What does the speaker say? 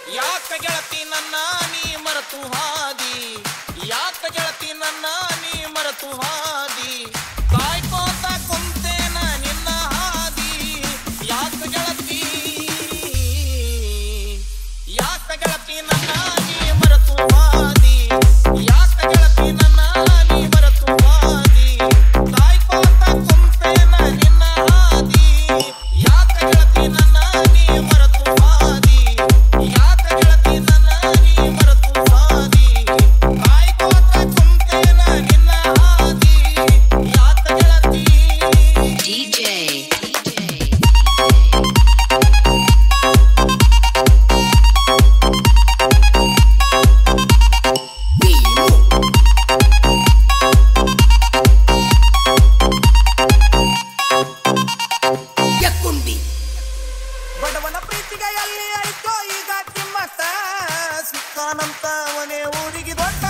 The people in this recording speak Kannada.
ಯಾಕ ಗೆಳತಿ ನನ್ನ ನೀ ಮರೆತು ಹಾದಿ, ಯಾಕ ಗೆಳತಿ ನನ್ನ ನೀ ಮರೆತು ಹಾದಿ, ಕಾಯ್ಕೋತ ಕುಂತೇನ ನಿನ್ನ ಹಾದಿ. ಯಾಕ ಗೆಳತಿ, ಯಾಕ ಗೆಳತಿ ನನ್ನ ನೀ ಮರೆತು ಹಾದಿ, ಯಾಕ ಗೆಳತಿ ನನ್ನ ನೀ ಮರೆತು ಹಾದಿ, ಕಾಯ್ಕೋತ ಕುಂತೇನ ನಿನ್ನ ಹಾದಿ. ಯಾಕ ಗೆಳತಿ ನನ್ನ ನೀ ಮರೆತು ಹಾದಿ, ಯಾಕ ಗೆಳತಿ ನನ್ನ ನೀ ಮರೆತು ಹಾದಿ, ಕಾಯ್ಕೋತ ಕುಂತೇನ ನಿನ್ನ ಹಾದಿ. ಯಾಕ ಗೆಳತಿ DJ ಬಡವನ ಪ್ರೀತಿಗೆ ಎಲ್ಲಿ ಆಯ್ತೋ ಈಗ ಕಿಮ್ಮತ್ತ, ಸಿಕ್ಕಾನಂತ ಅವನೇ ಊರಿಗೆ ದೊಡ್ಡ